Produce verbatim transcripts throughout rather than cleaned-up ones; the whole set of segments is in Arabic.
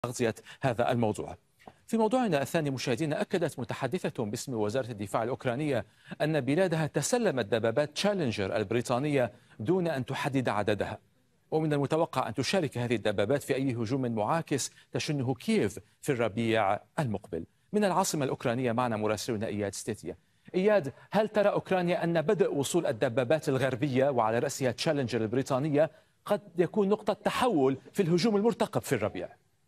تغطية هذا الموضوع. في موضوعنا الثاني مشاهدينا، أكدت متحدثة باسم وزارة الدفاع الأوكرانية أن بلادها تسلمت دبابات تشالنجر البريطانية دون أن تحدد عددها، ومن المتوقع أن تشارك هذه الدبابات في أي هجوم معاكس تشنه كييف في الربيع المقبل. من العاصمة الأوكرانية معنا مراسلنا إياد ستيتيا. إياد، هل ترى أوكرانيا أن بدء وصول الدبابات الغربية وعلى رأسها تشالنجر البريطانية قد يكون نقطة تحول في الهجوم المرتقب في الربيع؟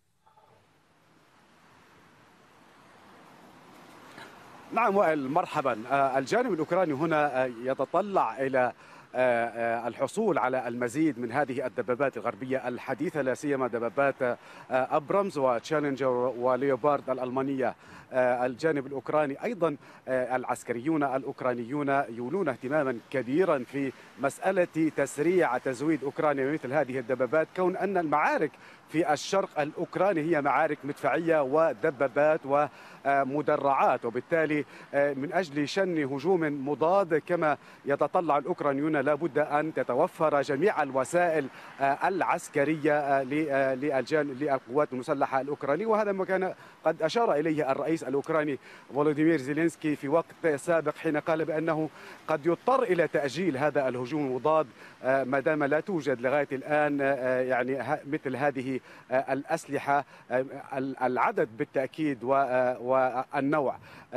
نعم وائل، مرحبا. الجانب الأوكراني هنا يتطلع إلى الحصول على المزيد من هذه الدبابات الغربية الحديثة، لا سيما دبابات أبرامز وتشالنجر وليوبارد الألمانية. الجانب الأوكراني أيضا العسكريون الأوكرانيون يولون اهتماما كبيرا في مسألة تسريع تزويد أوكرانيا بمثل هذه الدبابات، كون أن المعارك في الشرق الأوكراني هي معارك مدفعية ودبابات ومدرعات، وبالتالي من أجل شن هجوم مضاد كما يتطلع الأوكرانيون لابد أن تتوفر جميع الوسائل العسكرية للقوات المسلحة الأوكرانية، وهذا ما كان قد أشار إليه الرئيس الأوكراني فولوديمير زيلينسكي في وقت سابق، حين قال بأنه قد يضطر إلى تأجيل هذا الهجوم المضاد ما دام لا توجد لغاية الآن يعني مثل هذه الأسلحة، العدد بالتأكيد والنوع.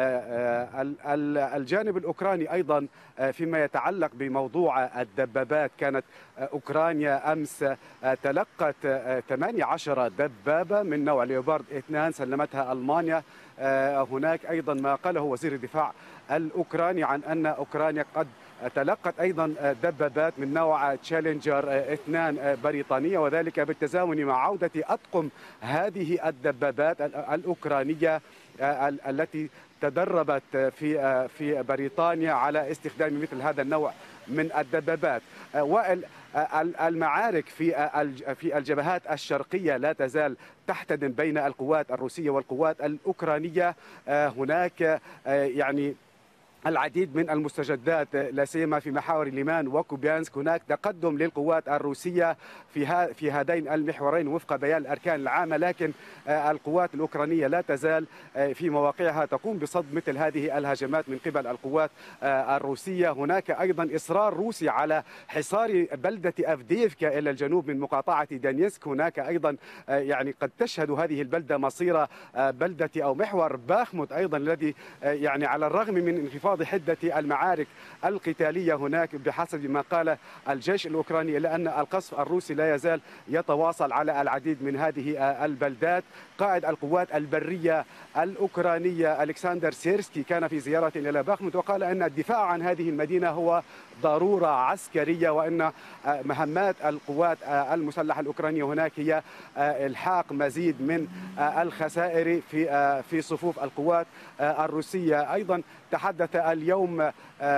الجانب الأوكراني أيضا فيما يتعلق بموضوع الدبابات، كانت أوكرانيا أمس تلقت ثمانية عشر دبابة من نوع ليوبارد اثنين سلمتها ألمانيا. هناك أيضا ما قاله وزير الدفاع الأوكراني عن أن أوكرانيا قد تلقت أيضا دبابات من نوع تشالنجر اثنين بريطانية، وذلك بالتزامن مع عودة أطقم هذه الدبابات الأوكرانية التي تدربت في في بريطانيا على استخدام مثل هذا النوع من الدبابات. والمعارك في في الجبهات الشرقية لا تزال تحتدم بين القوات الروسية والقوات الأوكرانية. هناك يعني العديد من المستجدات لا سيما في محاور ليمان وكوبيانسك. هناك تقدم للقوات الروسية في في هذين المحورين وفق بيان الأركان العامة، لكن القوات الأوكرانية لا تزال في مواقعها تقوم بصد مثل هذه الهجمات من قبل القوات الروسية. هناك أيضا إصرار روسي على حصار بلدة أفديفكا إلى الجنوب من مقاطعة دانيسك. هناك أيضا يعني قد تشهد هذه البلدة مصير بلدة أو محور باخموت أيضا، الذي يعني على الرغم من انخفاض حدة المعارك القتالية هناك بحسب ما قال الجيش الأوكراني، إلا أن القصف الروسي لا يزال يتواصل على العديد من هذه البلدات. قائد القوات البرية الأوكرانية ألكسندر سيرسكي كان في زيارة إلى باخموت، وقال أن الدفاع عن هذه المدينة هو ضرورة عسكرية، وأن مهمات القوات المسلحة الأوكرانية هناك هي إلحاق مزيد من الخسائر في في صفوف القوات الروسية. أيضا تحدث اليوم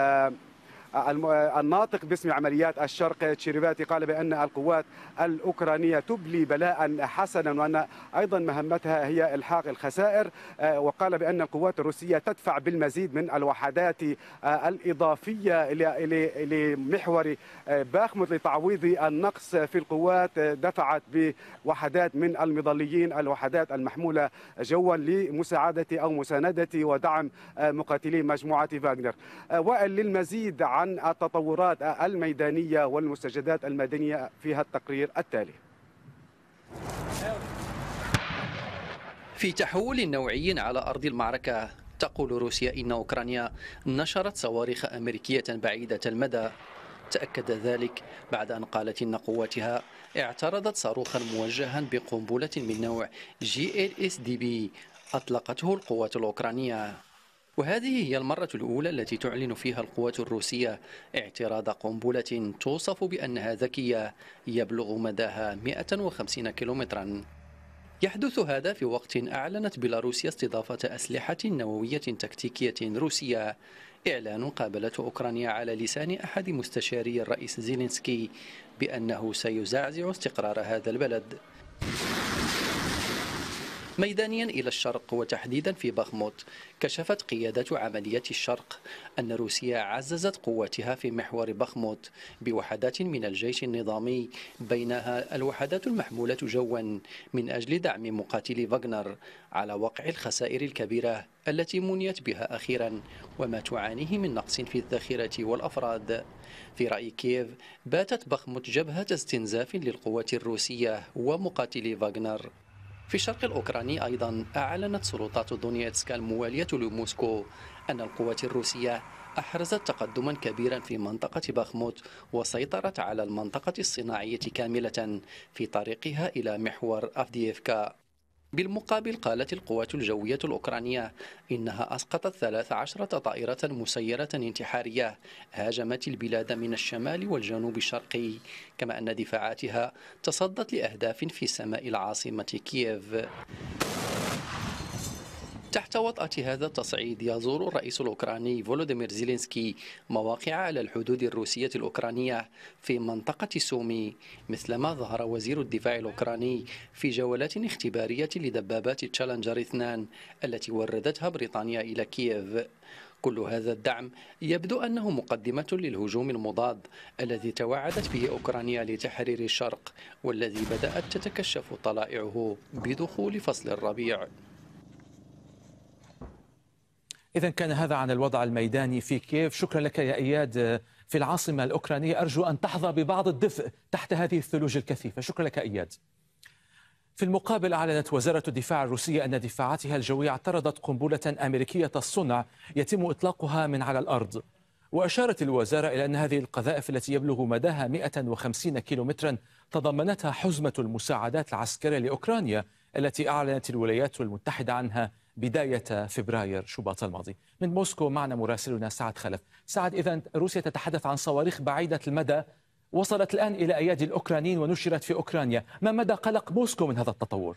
الناطق باسم عمليات الشرق تشيريفاتي، قال بأن القوات الأوكرانية تبلي بلاء حسنا، وأن أيضا مهمتها هي إلحاق الخسائر. وقال بأن القوات الروسية تدفع بالمزيد من الوحدات الإضافية لمحور باخموت لتعويض النقص في القوات. دفعت بوحدات من المظليين، الوحدات المحمولة جوا، لمساعدة أو مساندة ودعم مقاتلي مجموعة فاغنر. وائل، للمزيد عن التطورات الميدانية والمستجدات المدنية فيها التقرير التالي. في تحول نوعي على أرض المعركة، تقول روسيا إن أوكرانيا نشرت صواريخ أمريكية بعيدة المدى. تأكد ذلك بعد أن قالت إن قواتها اعترضت صاروخا موجها بقنبلة من نوع جي إل إس دي بي أطلقته القوات الأوكرانية. وهذه هي المرة الأولى التي تعلن فيها القوات الروسية اعتراض قنبلة توصف بأنها ذكية يبلغ مداها مئة وخمسين كيلومترا. يحدث هذا في وقت أعلنت بيلاروسيا استضافة أسلحة نووية تكتيكية روسية، إعلان قابلته أوكرانيا على لسان أحد مستشاري الرئيس زيلينسكي بأنه سيزعزع استقرار هذا البلد. ميدانيا إلى الشرق وتحديدا في بخموت، كشفت قيادة عمليات الشرق أن روسيا عززت قواتها في محور بخموت بوحدات من الجيش النظامي، بينها الوحدات المحمولة جوا من أجل دعم مقاتلي فاغنر على وقع الخسائر الكبيرة التي منيت بها أخيرا وما تعانيه من نقص في الذخيرة والأفراد. في رأي كييف باتت بخموت جبهة استنزاف للقوات الروسية ومقاتلي فاغنر. في الشرق الأوكراني أيضا أعلنت سلطات دونيتسك الموالية لموسكو أن القوات الروسية أحرزت تقدما كبيرا في منطقة بخموت وسيطرت على المنطقة الصناعية كاملة في طريقها إلى محور أفدييفكا. بالمقابل قالت القوات الجوية الأوكرانية إنها أسقطت ثلاث عشرة طائرة مسيرة انتحارية هاجمت البلاد من الشمال والجنوب الشرقي، كما أن دفاعاتها تصدت لأهداف في سماء العاصمة كييف. تحت وطأة هذا التصعيد يزور الرئيس الأوكراني فولوديمير زيلينسكي مواقع على الحدود الروسية الأوكرانية في منطقة سومي، مثلما ظهر وزير الدفاع الأوكراني في جولات اختبارية لدبابات تشالنجر اثنان التي وردتها بريطانيا إلى كييف. كل هذا الدعم يبدو أنه مقدمة للهجوم المضاد الذي توعدت به أوكرانيا لتحرير الشرق، والذي بدأت تتكشف طلائعه بدخول فصل الربيع. إذا كان هذا عن الوضع الميداني في كييف. شكرا لك يا إياد. في العاصمة الأوكرانية أرجو أن تحظى ببعض الدفء تحت هذه الثلوج الكثيفة. شكرا لك إياد. في المقابل أعلنت وزارة الدفاع الروسية أن دفاعاتها الجوية اعترضت قنبلة أمريكية الصنع يتم إطلاقها من على الأرض. وأشارت الوزارة إلى أن هذه القذائف التي يبلغ مداها مئة وخمسين كيلومترا تضمنتها حزمة المساعدات العسكرية لأوكرانيا التي أعلنت الولايات المتحدة عنها بداية فبراير شباط الماضي. من موسكو معنا مراسلنا سعد خلف. سعد، إذن روسيا تتحدث عن صواريخ بعيدة المدى وصلت الآن إلى أيادي الأوكرانيين ونشرت في أوكرانيا، ما مدى قلق موسكو من هذا التطور؟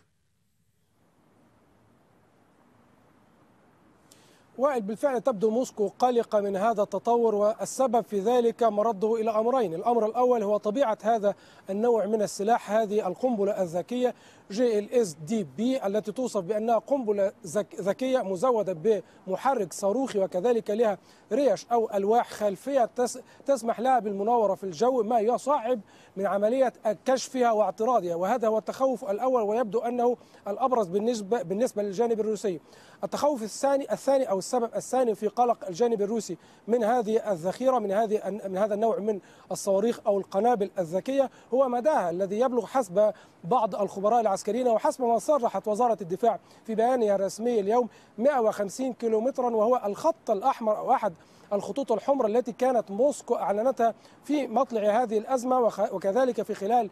وائل، بالفعل تبدو موسكو قلقة من هذا التطور، والسبب في ذلك مرده إلى أمرين. الأمر الأول هو طبيعة هذا النوع من السلاح، هذه القنبلة الذكية جي ال اس دي بي التي توصف بأنها قنبلة ذكية مزودة بمحرك صاروخي، وكذلك لها ريش أو ألواح خلفية تسمح لها بالمناورة في الجو، ما يصعب من عملية كشفها واعتراضها، وهذا هو التخوف الأول، ويبدو أنه الأبرز بالنسبة بالنسبة للجانب الروسي. التخوف الثاني الثاني أو السبب الثاني في قلق الجانب الروسي من هذه الذخيرة، من هذه من هذا النوع من الصواريخ أو القنابل الذكية، هو مداها الذي يبلغ حسب بعض الخبراء العسكريين وحسب ما صرحت وزارة الدفاع في بيانها الرسمي اليوم مئة وخمسين كيلومترا، وهو الخط الأحمر أو أحد الخطوط الحمراء التي كانت موسكو أعلنتها في مطلع هذه الأزمة، وكذلك في خلال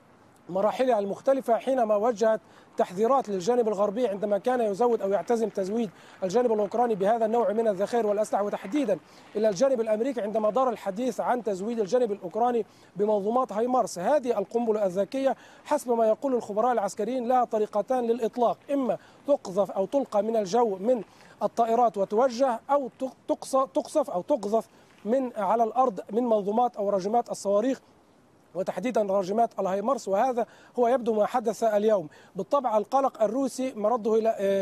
مراحلها المختلفة حينما وجهت تحذيرات للجانب الغربي عندما كان يزود أو يعتزم تزويد الجانب الأوكراني بهذا النوع من الذخائر والأسلحة، وتحديدا إلى الجانب الأمريكي عندما دار الحديث عن تزويد الجانب الأوكراني بمنظومات هايمارس. هذه القنبلة الذكية حسب ما يقول الخبراء العسكريين لها طريقتان للإطلاق، إما تقذف أو تلقى من الجو من الطائرات وتوجه، أو تقصف أو تقذف من على الأرض من منظومات أو راجمات الصواريخ، وتحديدا راجمات الهايمارس. وهذا هو يبدو ما حدث اليوم. بالطبع القلق الروسي مرده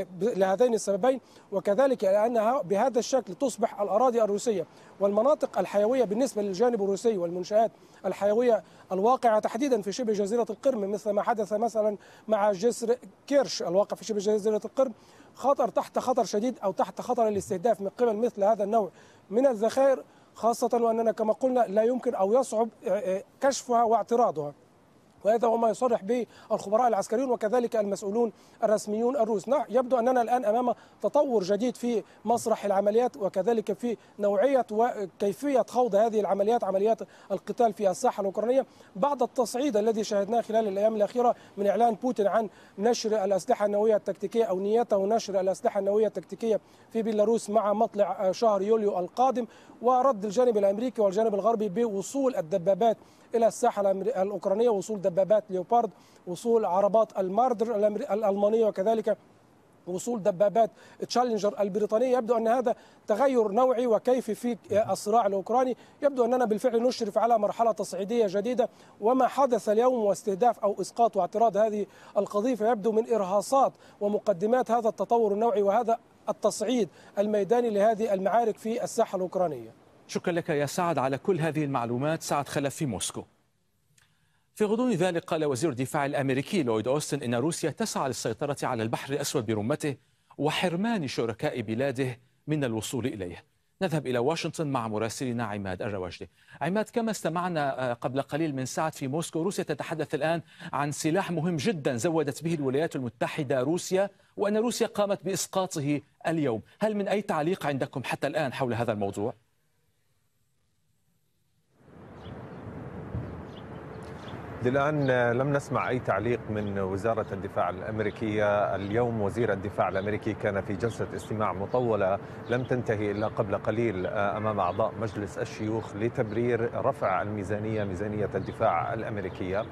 لهذين السببين، وكذلك لأنها بهذا الشكل تصبح الأراضي الروسية والمناطق الحيوية بالنسبة للجانب الروسي والمنشآت الحيوية الواقعة تحديدا في شبه جزيرة القرم، مثل ما حدث مثلا مع جسر كيرش الواقع في شبه جزيرة القرم، خطر تحت خطر شديد أو تحت خطر الاستهداف من قبل مثل هذا النوع من الذخائر، خاصة وأننا كما قلنا لا يمكن أو يصعب كشفها واعتراضها. وهذا هو ما يصرح به الخبراء العسكريون وكذلك المسؤولون الرسميون الروس. نعم، يبدو أننا الآن أمام تطور جديد في مسرح العمليات، وكذلك في نوعية وكيفية خوض هذه العمليات، عمليات القتال في الساحة الأوكرانية، بعد التصعيد الذي شاهدناه خلال الأيام الأخيرة من إعلان بوتين عن نشر الأسلحة النووية التكتيكية أو نيته نشر الأسلحة النووية التكتيكية في بيلاروس مع مطلع شهر يوليو القادم، ورد الجانب الأمريكي والجانب الغربي بوصول الدبابات إلى الساحة الأوكرانية، وصول دبابات ليوبارد، وصول عربات الماردر الألمانية، وكذلك وصول دبابات تشالنجر البريطانية. يبدو أن هذا تغير نوعي وكيفي في الصراع الأوكراني. يبدو أننا بالفعل نشرف على مرحلة تصعيدية جديدة، وما حدث اليوم واستهداف أو إسقاط واعتراض هذه القذيفة يبدو من إرهاصات ومقدمات هذا التطور النوعي وهذا التصعيد الميداني لهذه المعارك في الساحة الأوكرانية. شكرا لك يا سعد على كل هذه المعلومات. سعد خلف في موسكو. في غضون ذلك قال وزير الدفاع الأمريكي لويد أوستن إن روسيا تسعى للسيطرة على البحر الأسود برمته وحرمان شركاء بلاده من الوصول إليه. نذهب إلى واشنطن مع مراسلنا عماد الرواجدي. عماد، كما استمعنا قبل قليل من سعد في موسكو، روسيا تتحدث الآن عن سلاح مهم جدا زودت به الولايات المتحدة روسيا، وأن روسيا قامت بإسقاطه اليوم. هل من أي تعليق عندكم حتى الآن حول هذا الموضوع؟ الآن لم نسمع أي تعليق من وزارة الدفاع الأمريكية. اليوم وزير الدفاع الأمريكي كان في جلسة استماع مطولة لم تنتهي إلا قبل قليل أمام أعضاء مجلس الشيوخ لتبرير رفع الميزانية ميزانية الدفاع الأمريكية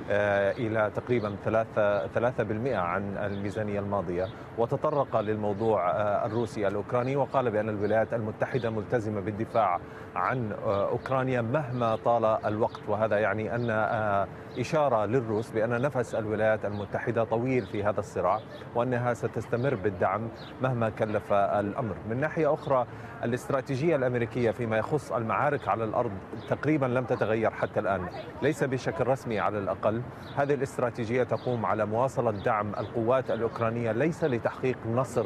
إلى تقريبا ثلاثة بالمئة عن الميزانية الماضية، وتطرق للموضوع الروسي الأوكراني وقال بأن الولايات المتحدة ملتزمة بالدفاع عن أوكرانيا مهما طال الوقت، وهذا يعني أن إشارة للروس بأن نفس الولايات المتحدة طويل في هذا الصراع وأنها ستستمر بالدعم مهما كلف الأمر. من ناحية أخرى الاستراتيجية الأمريكية فيما يخص المعارك على الأرض تقريبا لم تتغير حتى الآن، ليس بشكل رسمي على الأقل. هذه الاستراتيجية تقوم على مواصلة دعم القوات الأوكرانية ليس لتحقيق نصر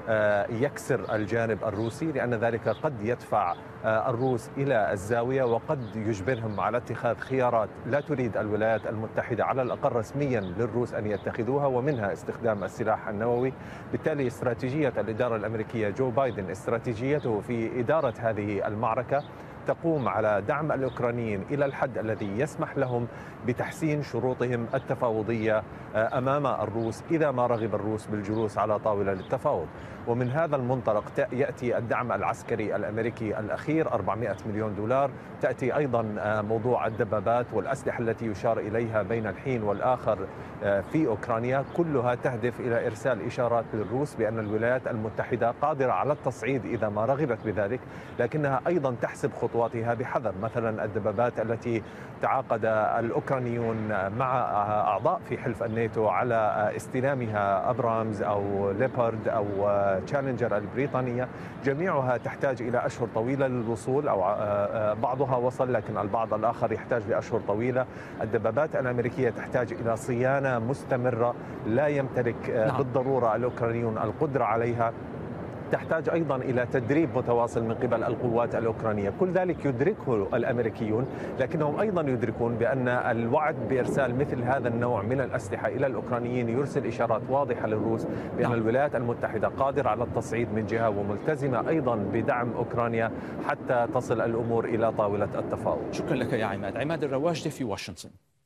يكسر الجانب الروسي، لأن ذلك قد يدفع الروس إلى الزاوية وقد يجبرهم على اتخاذ خيارات لا تريد الولايات المتحدة على الأقل رسميا للروس أن يتخذوها، ومنها استخدام السلاح النووي. بالتالي استراتيجية الإدارة الأمريكية جو بايدن استراتيجيته في إدارة هذه المعركة تقوم على دعم الأوكرانيين إلى الحد الذي يسمح لهم بتحسين شروطهم التفاوضية أمام الروس إذا ما رغب الروس بالجلوس على طاولة للتفاوض. ومن هذا المنطلق يأتي الدعم العسكري الأمريكي الأخير أربعمئة مليون دولار، تأتي أيضا موضوع الدبابات والأسلحة التي يشار إليها بين الحين والآخر في أوكرانيا، كلها تهدف إلى إرسال إشارات للروس بأن الولايات المتحدة قادرة على التصعيد إذا ما رغبت بذلك، لكنها أيضا تحسب خطواتها بحذر. مثلا الدبابات التي تعاقد الأوكرانيون مع أعضاء في حلف الناتو على استلامها أبرامز أو ليبرد أو تشالنجر البريطانية، جميعها تحتاج إلى أشهر طويلة للوصول، أو بعضها وصل لكن البعض الآخر يحتاج لأشهر طويلة. الدبابات الأمريكية تحتاج إلى صيانة مستمرة لا يمتلك نعم. بالضرورة الأوكرانيون القدرة عليها، تحتاج أيضا إلى تدريب متواصل من قبل القوات الأوكرانية. كل ذلك يدركه الأمريكيون، لكنهم أيضا يدركون بأن الوعد بإرسال مثل هذا النوع من الأسلحة إلى الأوكرانيين يرسل إشارات واضحة للروس بأن الولايات المتحدة قادرة على التصعيد من جهة وملتزمة أيضا بدعم أوكرانيا حتى تصل الأمور إلى طاولة التفاوض. شكرا لك يا عماد. عماد الرواجدي في واشنطن.